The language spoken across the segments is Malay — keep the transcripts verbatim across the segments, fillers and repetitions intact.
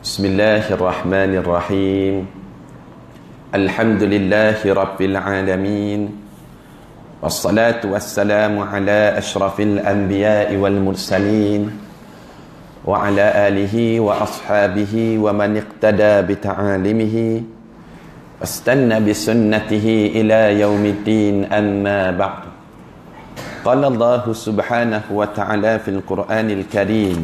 Bismillahirrahmanirrahim. Alhamdulillahi rabbil alamin. Wassalatu wassalamu ala ashrafil anbiya'i wal mursalin wa ala alihi wa ashabihi wa man iqtada bi ta'alimihi wastanna bi sunnatihi ila yaumiddin, amma ba'du. Qala Allah subhanahu wa ta'ala fil Qur'anil Karim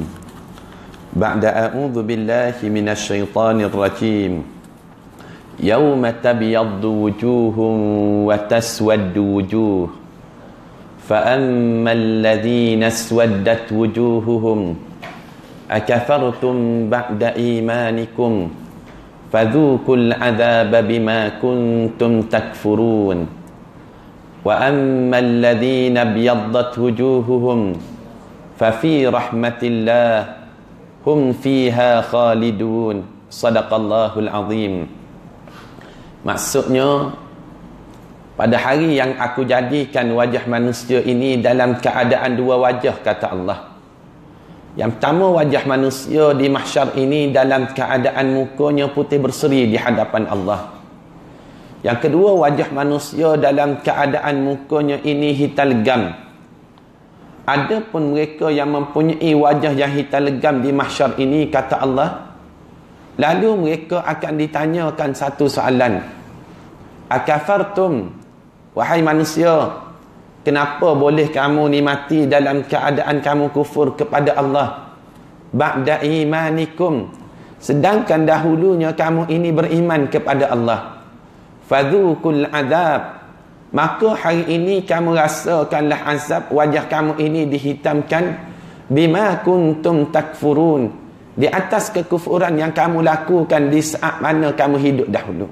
ba'da a'udzu billahi minasy syaithanir rajim. Yauma tabyaddu wujuhun wa taswaddu wujuh. Fa ammal ladzina aswaddat wujuhuhum akafartum ba'da imanikum fadhuqul 'adzaba bima kuntum takfurun. Wa ammal ladzina abyaddat wujuhuhum fa fi rahmatillah hum fiha khalidun. Sadaqallahul azim. Maksudnya, pada hari yang aku jadikan wajah manusia ini dalam keadaan dua wajah, kata Allah. Yang pertama, wajah manusia di mahsyar ini dalam keadaan mukanya putih berseri di hadapan Allah. Yang kedua, wajah manusia dalam keadaan mukanya ini hitam legam. Ada pun mereka yang mempunyai wajah yang hitam legam di mahsyar ini, kata Allah, lalu mereka akan ditanyakan satu soalan. Akafartum, wahai manusia, kenapa boleh kamu ni mati dalam keadaan kamu kufur kepada Allah? Ba'da imanikum, sedangkan dahulunya kamu ini beriman kepada Allah. Fadhuqul adzab, maka hari ini kamu rasakanlah azab, wajah kamu ini dihitamkan. Bima kuntum takfurun, di atas kekufuran yang kamu lakukan di saat mana kamu hidup dahulu.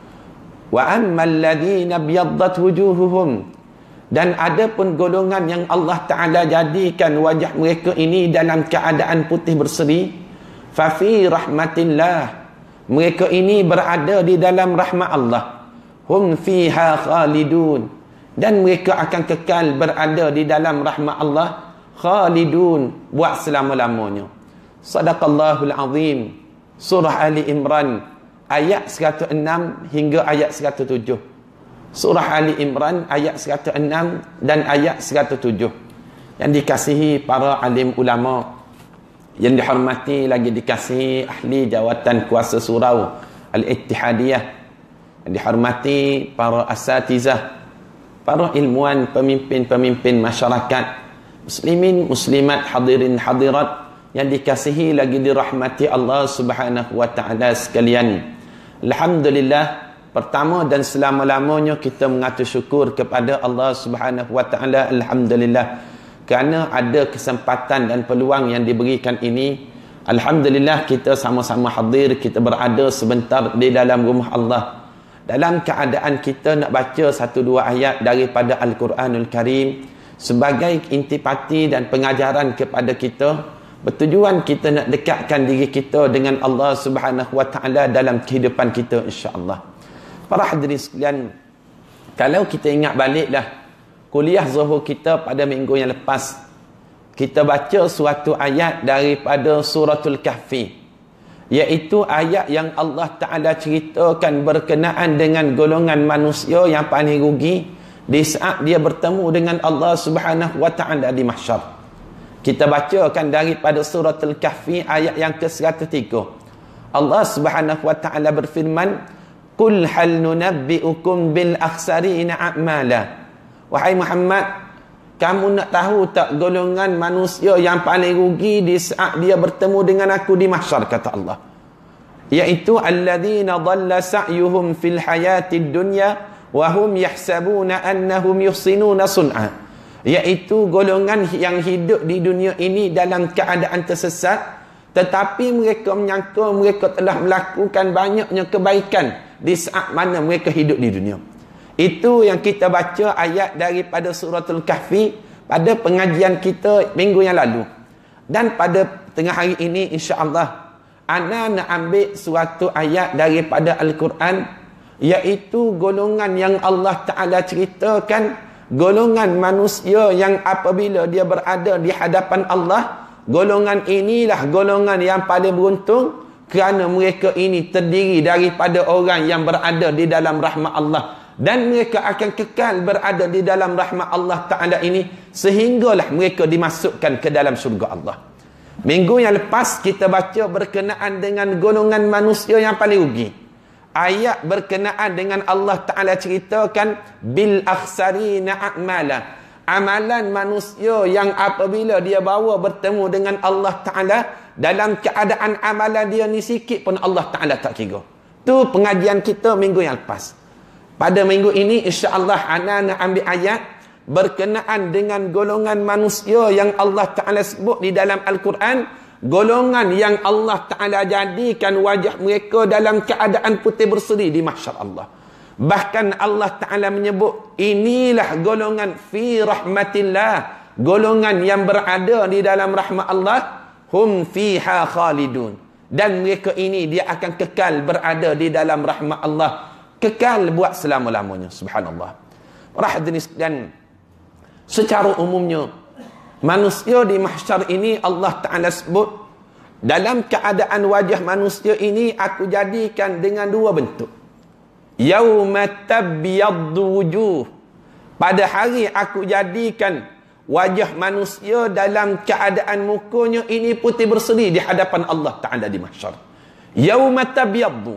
Wa ammal ladzina byaddat wujuhuhum, dan ada pun golongan yang Allah Ta'ala jadikan wajah mereka ini dalam keadaan putih berseri. Fa fi rahmatillah, mereka ini berada di dalam rahmat Allah. Hum fiha khalidun, dan mereka akan kekal berada di dalam rahmat Allah. Khalidun, buat selama-lamanya. Sadaqallahul azim. Surah Ali Imran ayat seratus enam hingga ayat seratus tujuh. Surah Ali Imran ayat seratus enam dan ayat seratus tujuh. Yang dikasihi para alim ulama, yang dihormati lagi dikasihi ahli jawatan kuasa surau Al-Ittihadiyah, yang dihormati para asatizah, para ilmuwan, pemimpin-pemimpin masyarakat, muslimin, muslimat, hadirin, hadirat yang dikasihi lagi dirahmati Allah Subhanahu wa ta'ala sekalian. Alhamdulillah, pertama dan selama-lamanya kita mengatur syukur kepada Allah Subhanahu wa ta'ala. Alhamdulillah, kerana ada kesempatan dan peluang yang diberikan ini. Alhamdulillah, kita sama-sama hadir, kita berada sebentar di dalam rumah Allah, dalam keadaan kita nak baca satu dua ayat daripada Al-Quranul Karim sebagai intipati dan pengajaran kepada kita, bertujuan kita nak dekatkan diri kita dengan Allah Subhanahu wa ta'ala dalam kehidupan kita, insya-Allah. Para hadirin sekalian, kalau kita ingat baliklah kuliah zuhur kita pada minggu yang lepas, kita baca suatu ayat daripada suratul Kahfi, iaitu ayat yang Allah Ta'ala ceritakan berkenaan dengan golongan manusia yang paling rugi di saat dia bertemu dengan Allah Subhanahu wa ta'ala di mahsyar. Kita bacakan daripada suratul Kahfi ayat yang ke seratus tiga. Allah Subhanahu wa ta'ala berfirman, "Qul hal nunabbi'ukum bil akhsarina a'mala." Wahai Muhammad, kamu nak tahu tak golongan manusia yang paling rugi di saat dia bertemu dengan aku di mahsyar, kata Allah, iaitu alladzina dhalla sa'yuhum fil hayatid dunya wa hum yahsabuna annahum yuhsinuna sun'a, iaitu golongan yang hidup di dunia ini dalam keadaan tersesat, tetapi mereka menyangka mereka telah melakukan banyaknya kebaikan di saat mana mereka hidup di dunia. Itu yang kita baca ayat daripada suratul Kahfi pada pengajian kita minggu yang lalu. Dan pada tengah hari ini, insya-Allah, ana nak ambil suatu ayat daripada Al-Quran, iaitu golongan yang Allah Ta'ala ceritakan, golongan manusia yang apabila dia berada di hadapan Allah, golongan inilah golongan yang paling beruntung, Kerana mereka ini terdiri daripada orang yang berada di dalam rahmat Allah. Dan mereka akan kekal berada di dalam rahmat Allah Ta'ala ini sehinggalah mereka dimasukkan ke dalam syurga Allah. Minggu yang lepas kita baca berkenaan dengan golongan manusia yang paling rugi. Ayat berkenaan dengan Allah Ta'ala ceritakan bil akhsarina a'mala. Amalan manusia yang apabila dia bawa bertemu dengan Allah Ta'ala, dalam keadaan amalan dia ni sikit pun Allah Ta'ala tak kira. Tu pengajian kita minggu yang lepas. Pada minggu ini insya-Allah ana nak ambil ayat berkenaan dengan golongan manusia yang Allah Ta'ala sebut di dalam Al-Quran. Golongan yang Allah Ta'ala jadikan wajah mereka dalam keadaan putih berseri di mahsyar Allah. Bahkan Allah Ta'ala menyebut inilah golongan fi rahmatillah, golongan yang berada di dalam rahmat Allah, hum fiha khalidun, dan mereka ini dia akan kekal berada di dalam rahmat Allah, kekal buat selama-lamanya. Subhanallah. Rahadini dan secara umumnya manusia di mahsyar ini Allah Ta'ala sebut dalam keadaan wajah manusia ini aku jadikan dengan dua bentuk. Yauma tabyaddu wujuh, pada hari aku jadikan wajah manusia dalam keadaan mukanya ini putih berseri di hadapan Allah Ta'ala di mahsyar. Yauma tabyaddu,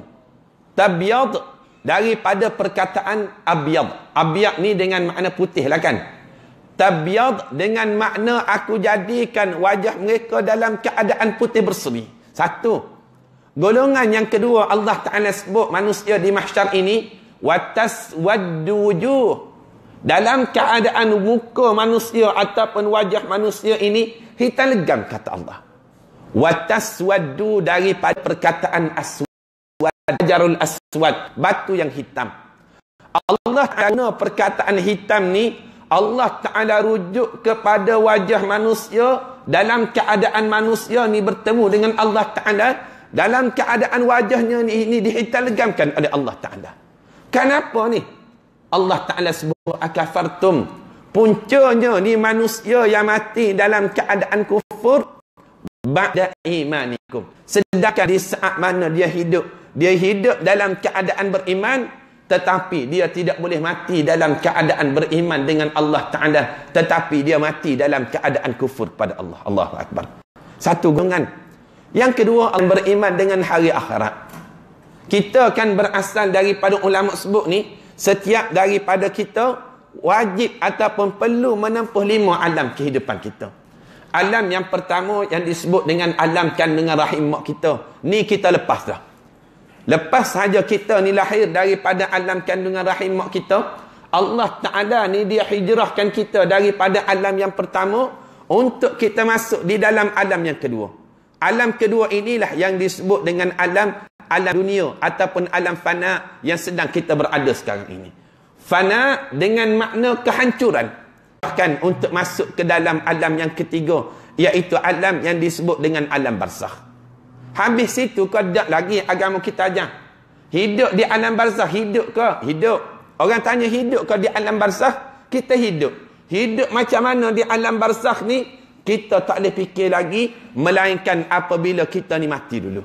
tabyad daripada perkataan abyad. Abyad ni dengan makna putih lah kan. Tabyad dengan makna aku jadikan wajah mereka dalam keadaan putih berseri. Satu. Golongan yang kedua Allah Ta'ala sebut manusia di mahsyar ini wataswaddu wujuh, dalam keadaan muka manusia ataupun wajah manusia ini hitam legam, kata Allah. Wataswaddu daripada perkataan aswad, hajarul aswad, batu yang hitam. Allah Ta'ala perkataan hitam ni Allah Ta'ala rujuk kepada wajah manusia dalam keadaan manusia ni bertemu dengan Allah Ta'ala, dalam keadaan wajahnya ni, ini dihitam legamkan oleh Allah Ta'ala. Kenapa ni? Allah Ta'ala sebut akafartum, puncanya ni manusia yang mati dalam keadaan kufur ba'da imanikum, sedangkan di saat mana dia hidup, dia hidup dalam keadaan beriman, tetapi dia tidak boleh mati dalam keadaan beriman dengan Allah Ta'ala, tetapi dia mati dalam keadaan kufur pada Allah. Allahu Akbar. Satu golongan. Yang kedua, beriman dengan hari akhirat. Kita kan berasal daripada ulama sebut ni, setiap daripada kita wajib ataupun perlu menempuh lima alam kehidupan kita. Alam yang pertama yang disebut dengan alam kandungan rahim mak kita, ni kita lepas dah. Lepas saja kita ni lahir daripada alam kandungan rahim mak kita, Allah Ta'ala ni dia hijrahkan kita daripada alam yang pertama untuk kita masuk di dalam alam yang kedua. Alam kedua inilah yang disebut dengan alam alam dunia ataupun alam fana yang sedang kita berada sekarang ini. Fana dengan makna kehancuran. Bahkan untuk masuk ke dalam alam yang ketiga, iaitu alam yang disebut dengan alam barzakh. Habis itu kau tak lagi agama kita ajar. Hidup di alam barzakh, hidup ke? Hidup. Orang tanya hidup ke di alam barzakh? Kita hidup. Hidup macam mana di alam barzakh ni? Kita tak boleh fikir lagi, melainkan apabila kita ni mati dulu.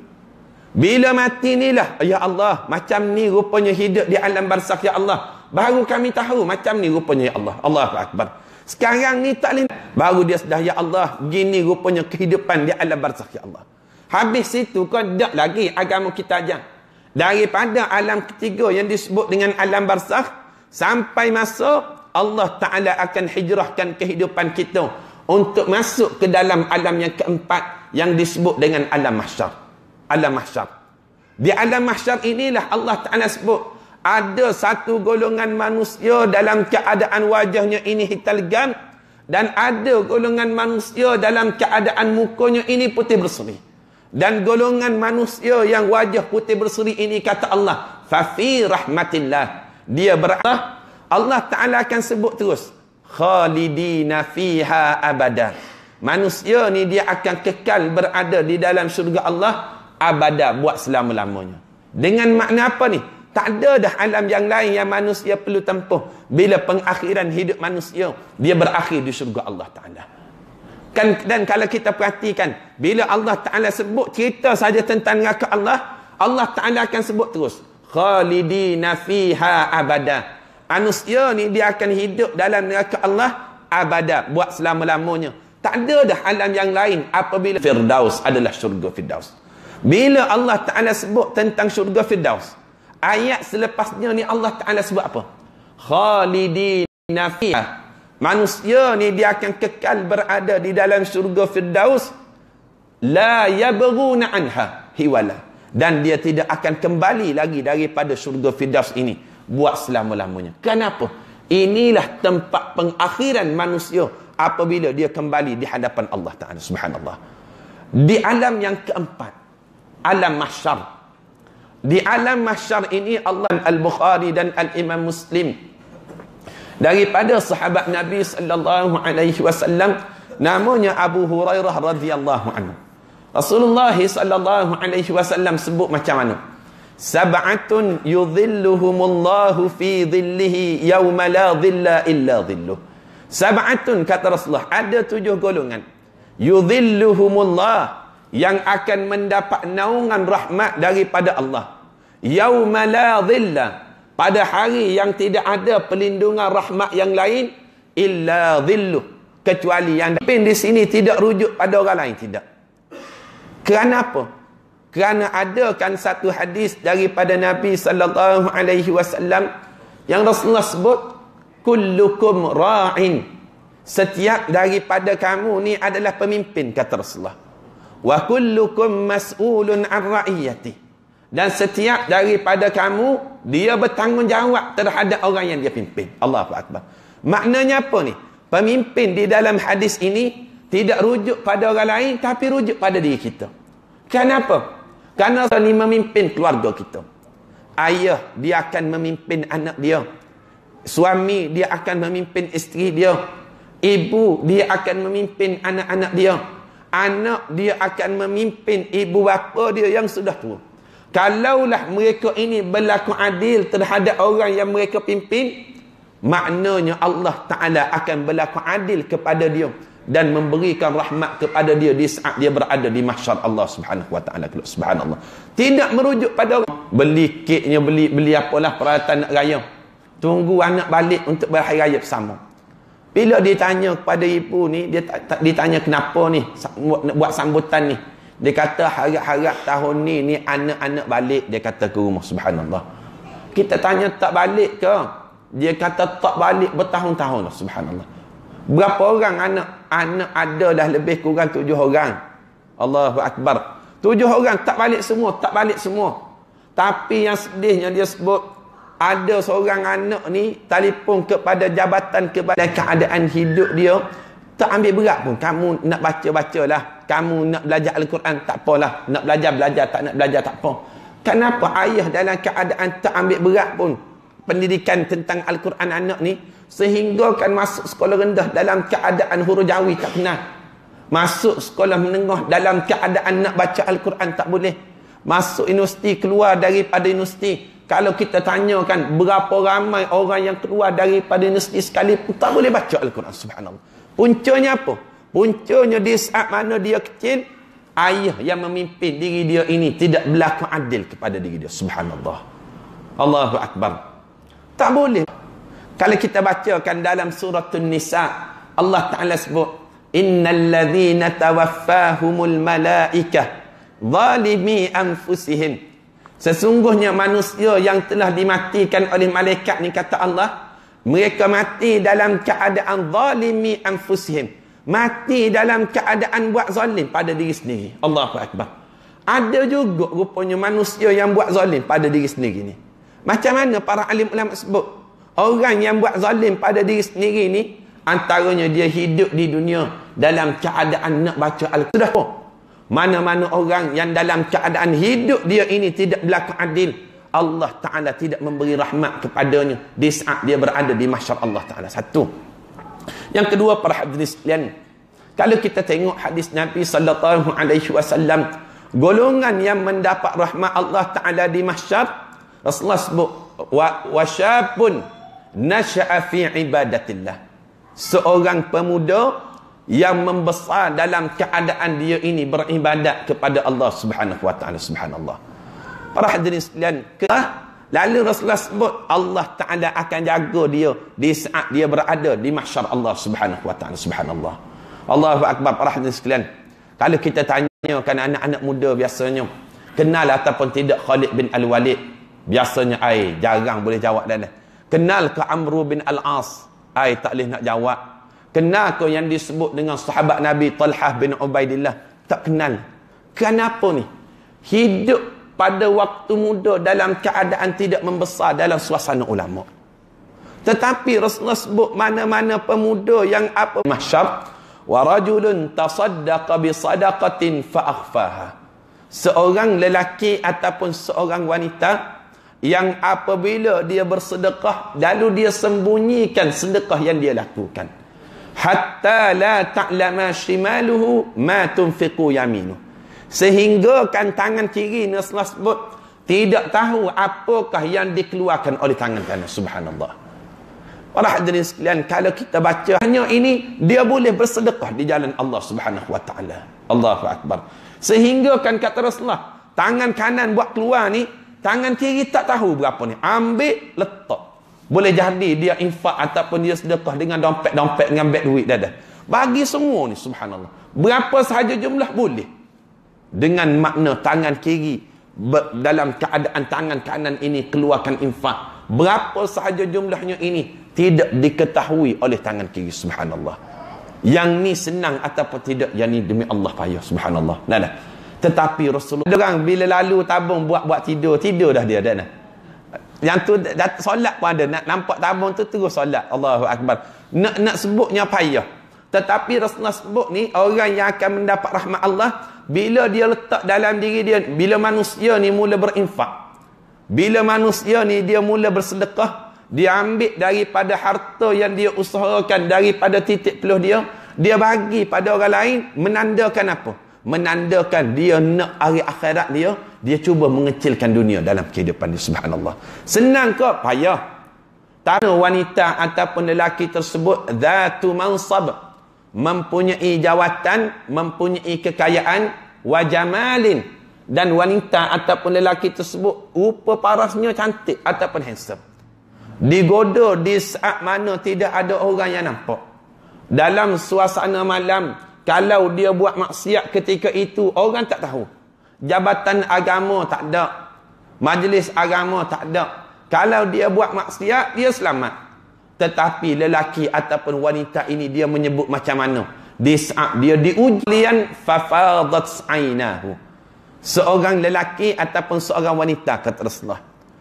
Bila mati ni lah, ya Allah, macam ni rupanya hidup di alam barzakh, ya Allah. Baru kami tahu macam ni rupanya, ya Allah. Allahu Akbar. Sekarang ni tak boleh. Baru dia sudah, ya Allah, gini rupanya kehidupan di alam barzakh, ya Allah. Habis itu kau tak lagi agama kita ajar. Daripada alam ketiga yang disebut dengan alam barzakh, sampai masa Allah Ta'ala akan hijrahkan kehidupan kita untuk masuk ke dalam alam yang keempat yang disebut dengan alam mahsyar. Alam mahsyar. Di alam mahsyar inilah Allah Ta'ala sebut ada satu golongan manusia dalam keadaan wajahnya ini hitam legam, dan ada golongan manusia dalam keadaan mukanya ini putih berseri. Dan golongan manusia yang wajah putih berseri ini, kata Allah, fa fi rahmatillah, dia berada, Allah Ta'ala akan sebut terus, khalidina fiha abada. Manusia ni dia akan kekal berada di dalam syurga Allah abada, buat selama-lamanya. Dengan makna apa ni? Tak ada dah alam yang lain yang manusia perlu tempuh. Bila pengakhiran hidup manusia, dia berakhir di syurga Allah Ta'ala. Kan, dan kalau kita perhatikan, bila Allah Ta'ala sebut cerita saja tentang neraka Allah, Allah Ta'ala akan sebut terus, khalidina fiha abada. Manusia ni dia akan hidup dalam neraka Allah abada, buat selama-lamanya. Tak ada dah alam yang lain apabila Firdaus adalah syurga Firdaus. Bila Allah Ta'ala sebut tentang syurga Firdaus, ayat selepasnya ni Allah Ta'ala sebut apa? Khalidina fiha. Manusia ni dia akan kekal berada di dalam syurga Firdaus, la yabghuna anha hiwala, dan dia tidak akan kembali lagi daripada syurga Firdaus ini buat selama-lamanya. Kenapa? Inilah tempat pengakhiran manusia apabila dia kembali di hadapan Allah Ta'ala. Subhanallah. Di alam yang keempat, alam mahsyar. Di alam mahsyar ini Allah, Al-Bukhari dan Al-Imam Muslim, daripada sahabat Nabi sallallahu alaihi wasallam, namanya Abu Hurairah radhiyallahu anhu. Rasulullah sallallahu alaihi wasallam sebut macam mana? Sab'atun yudhilluhumullahu fi dhillihi yawma la dhilla illa dhilluh. Sab'atun, kata Rasulullah, ada tujuh golongan. Yudhilluhumullah, yang akan mendapat naungan rahmat daripada Allah. Yawma la dhilla, pada hari yang tidak ada pelindungan rahmat yang lain illa dhilluh, kecuali yang pin di sini tidak rujuk pada orang lain, tidak. Kerana apa? Kerana ada kan satu hadis daripada Nabi sallallahu alaihi wasallam yang Rasulullah sebut, kullukum ra'in, setiap daripada kamu ni adalah pemimpin, kata Rasulullah. Wa kullukum mas'ulun an ra'iyati, dan setiap daripada kamu dia bertanggungjawab terhadap orang yang dia pimpin. Allahu Akbar. Maknanya apa ni? Pemimpin di dalam hadis ini tidak rujuk pada orang lain, tapi rujuk pada diri kita. Kenapa? Kerana ni memimpin keluarga kita. Ayah dia akan memimpin anak dia. Suami dia akan memimpin isteri dia. Ibu dia akan memimpin anak-anak dia. Anak dia akan memimpin ibu bapa dia yang sudah tua. Kalaulah mereka ini berlaku adil terhadap orang yang mereka pimpin, maknanya Allah Ta'ala akan berlaku adil kepada dia dan memberikan rahmat kepada dia di saat dia berada di mahsyar Allah Subhanahu Wa Ta'ala. Subhanallah. Tidak merujuk pada orang. Beli keknya, beli beli apalah peralatan nak raya. Tunggu anak balik untuk berhari raya bersama. Bila ditanya kepada ibu ni, dia tak, tak ditanya kenapa ni buat sambutan ni. Dia kata harap-harap tahun ni ni anak-anak balik, dia kata ke rumah. Subhanallah. Kita tanya tak balik ke? Dia kata tak balik bertahun-tahun lah. Subhanallah. Berapa orang anak? Anak ada dah lebih kurang tujuh orang. Allahu Akbar. Tujuh orang tak balik semua, tak balik semua. Tapi yang sedihnya dia sebut, ada seorang anak ni telefon kepada jabatan, kepada keadaan hidup dia tak ambil berat pun. Kamu nak baca-bacalah, kamu nak belajar Al-Quran, tak apalah. Nak belajar-belajar, tak nak belajar, tak apa. Kenapa ayah dalam keadaan tak ambil berat pun pendidikan tentang Al-Quran anak ni, sehingga kan masuk sekolah rendah dalam keadaan huruf jawi tak kenal, masuk sekolah menengah dalam keadaan nak baca Al-Quran tak boleh, masuk universiti, keluar daripada universiti, kalau kita tanyakan berapa ramai orang yang keluar daripada universiti sekalipun tak boleh baca Al-Quran. Subhanallah. Puncanya apa? Puncanya di saat mana dia kecil, ayah yang memimpin diri dia ini tidak berlaku adil kepada diri dia. Subhanallah. Allahu Akbar. Tak boleh. Kalau kita bacakan dalam surah An-Nisa, Allah Ta'ala sebut, innal ladhina tawaffahumul malaikah zalimi anfusihim. Sesungguhnya manusia yang telah dimatikan oleh malaikat ni, kata Allah, mereka mati dalam keadaan zalimi anfusihim, mati dalam keadaan buat zalim pada diri sendiri. Allahu Akbar. Ada juga rupanya manusia yang buat zalim pada diri sendiri ni. Macam mana para alim ulama sebut? Orang yang buat zalim pada diri sendiri ni, antaranya dia hidup di dunia dalam keadaan nak baca Al-Quran. Sudah apa? Mana-mana orang yang dalam keadaan hidup dia ini tidak berlaku adil, Allah Ta'ala tidak memberi rahmat kepadanya di saat dia berada di mahsyar Allah Ta'ala. Satu. Yang kedua, para hadirin sekalian, kalau kita tengok hadis Nabi sallallahu alaihi wasallam, golongan yang mendapat rahmat Allah Ta'ala di mahsyar, Rasulullah sebut, wa wasyabun nasya'a fi ibadatillah, seorang pemuda yang membesar dalam keadaan dia ini beribadat kepada Allah Subhanahu wa taala. Subhanallah. Para hadirin sekalian, lalu Rasulullah sebut Allah Taala akan jaga dia di saat dia berada di mahsyar Allah Subhanahu wa taala. Subhanallah. Allahu akbar. Para hadirin sekalian, kalau kita tanyakan anak-anak muda biasanya kenal ataupun tidak Khalid bin Al-Walid, biasanya ai jarang boleh jawab dah. Kenal ke Amr bin Al-As, ai tak boleh nak jawab. Kenal ke yang disebut dengan sahabat Nabi Talhah bin Ubaidillah, tak kenal. Kenapa ni? Hidup pada waktu muda dalam keadaan tidak membesar dalam suasana ulama. Tetapi Rasulullah sebut mana-mana pemuda yang apa mahsyar, wa rajulun tasaddaqa bi sadaqatin fa akhfaha. Seorang lelaki ataupun seorang wanita yang apabila dia bersedekah lalu dia sembunyikan sedekah yang dia lakukan, hatta la ta'lama shimaluhu ma tunfiqu yaminuh, sehingga kan tangan kiri Rasulullah sebut tidak tahu apakah yang dikeluarkan oleh tangan kanan. Subhanallah. Para hadirin sekalian, kalau kita baca hanya ini, dia boleh bersedekah di jalan Allah Subhanahu wa taala. Allahu akbar. Sehingga kan kata Rasulullah, tangan kanan buat keluar ni, tangan kiri tak tahu berapa ni, ambil letak. Boleh jadi dia infak ataupun dia sedekah dengan dompet-dompet, dengan beg duit dah dah. Bagi semua ni, subhanallah. Berapa sahaja jumlah boleh. Dengan makna tangan kiri dalam keadaan tangan kanan ini keluarkan infak. Berapa sahaja jumlahnya ini tidak diketahui oleh tangan kiri, subhanallah. Yang ni senang ataupun tidak, yang ni demi Allah payah, subhanallah. Nah, nah. Tetapi Rasulullah, orang bila lalu tabung buat-buat tidur, tidur dah dia dah. Nah. Yang tu dat, solat pun ada, nak nampak tabung tu terus solat. Allahu akbar. Nak nak sebutnya payah. Tetapi Rasulullah sebut ni, orang yang akan mendapat rahmat Allah bila dia letak dalam diri dia, bila manusia ni mula berinfak, bila manusia ni dia mula bersedekah, dia ambil daripada harta yang dia usahakan, daripada titik peluh dia, dia bagi pada orang lain, menandakan apa? Menandakan dia nak hari akhirat dia, dia cuba mengecilkan dunia dalam kehidupan dia. Subhanallah. Senang ke? Payah. Tapi wanita ataupun lelaki tersebut zatu mansab, mempunyai jawatan, mempunyai kekayaan, wa jamalin, dan wanita ataupun lelaki tersebut rupa parasnya cantik ataupun handsome, digoda di saat mana tidak ada orang yang nampak. Dalam suasana malam, kalau dia buat maksiat ketika itu, orang tak tahu. Jabatan agama tak ada, majlis agama tak ada. Kalau dia buat maksiat, dia selamat. Tetapi lelaki ataupun wanita ini, dia menyebut macam mana? Di saat dia diujian, fafadat ainahu. Seorang lelaki ataupun seorang wanita, kata Rasulullah,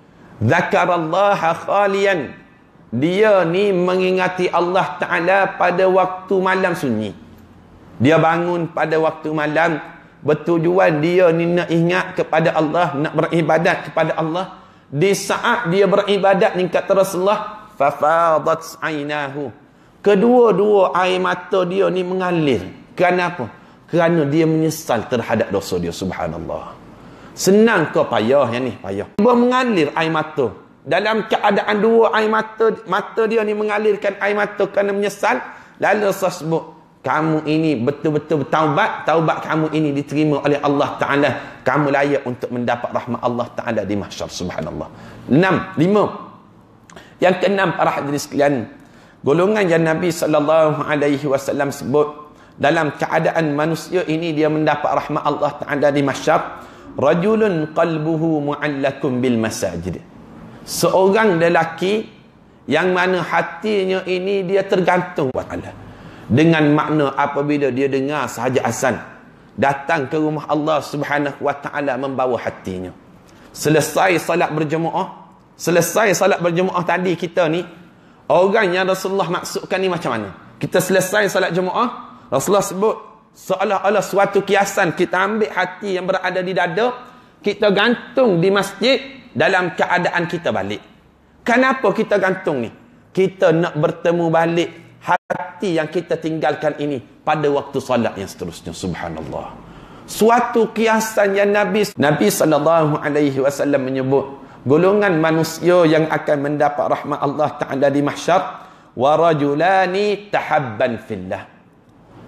zakarallaha khalian, dia ni mengingati Allah Ta'ala pada waktu malam sunyi. Dia bangun pada waktu malam, bertujuan dia ni nak ingat kepada Allah, nak beribadat kepada Allah. Di saat dia beribadat ni, kata Rasulullah, fafadat ainahu, kedua-dua air mata dia ni mengalir. Kenapa? Kerana dia menyesal terhadap dosa dia. Subhanallah. Senang ke payah yang ni? Payah. Dia mengalir air mata. Dalam keadaan dua air mata, mata dia ni mengalirkan air mata kerana menyesal. Lalu Rasulullah sebut, kamu ini betul-betul bertaubat, taubat kamu ini diterima oleh Allah Ta'ala, kamu layak untuk mendapat rahmat Allah Ta'ala di mahsyar. Subhanallah. Enam, lima. Yang keenam, para hadirin sekalian, golongan yang Nabi sallallahu alaihi wasallam sebut dalam keadaan manusia ini dia mendapat rahmat Allah Ta'ala di mahsyar, rajulun qalbuhu mu'allakum bil masajid. Seorang lelaki yang mana hatinya ini dia tergantung kepada Allah. Dengan makna apabila dia dengar sahaja azan, datang ke rumah Allah Subhanahu wa taala membawa hatinya. Selesai salat berjemaah, selesai salat berjemaah tadi kita ni, orang yang Rasulullah maksudkan ni macam mana? Kita selesai salat jemaah, Rasulullah sebut seolah-olah suatu kiasan, kita ambil hati yang berada di dada, kita gantung di masjid dalam keadaan kita balik. Kenapa kita gantung ni? Kita nak bertemu balik hati yang kita tinggalkan ini pada waktu salat yang seterusnya. Subhanallah. Suatu kiasan yang Nabi Nabi sallallahu alaihi wasallam menyebut golongan manusia yang akan mendapat rahmat Allah Ta'ala di mahsyar, wa rajulani tahabban fillah.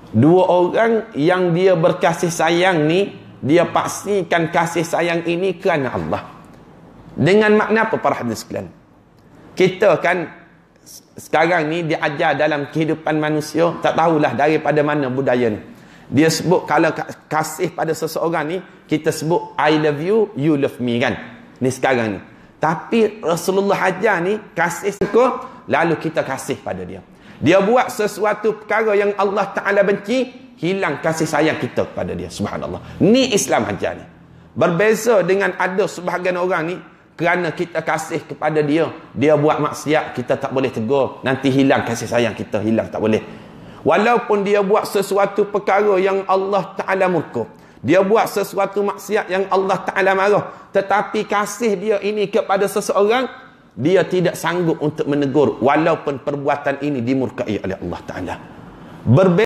Dua orang yang dia berkasih sayang ni, dia pastikan kasih sayang ini kerana Allah. Dengan makna apa para hadirin sekalian? Kita kan sekarang ni diajar dalam kehidupan manusia, tak tahulah daripada mana budaya ni. Dia sebut kalau kasih pada seseorang ni, kita sebut I love you, you love me kan. Ni sekarang ni. Tapi Rasulullah ajar ni kasih suka, lalu kita kasih pada dia. Dia buat sesuatu perkara yang Allah Ta'ala benci, hilang kasih sayang kita kepada dia. Subhanallah. Ni Islam ajar ni. Berbeza dengan ada sebahagian orang ni, kerana kita kasih kepada dia, dia buat maksiat, kita tak boleh tegur, nanti hilang kasih sayang kita, hilang, tak boleh. Walaupun dia buat sesuatu perkara yang Allah Ta'ala murka, dia buat sesuatu maksiat yang Allah Ta'ala marah, tetapi kasih dia ini kepada seseorang, dia tidak sanggup untuk menegur walaupun perbuatan ini dimurkai oleh Allah Ta'ala. Berbeza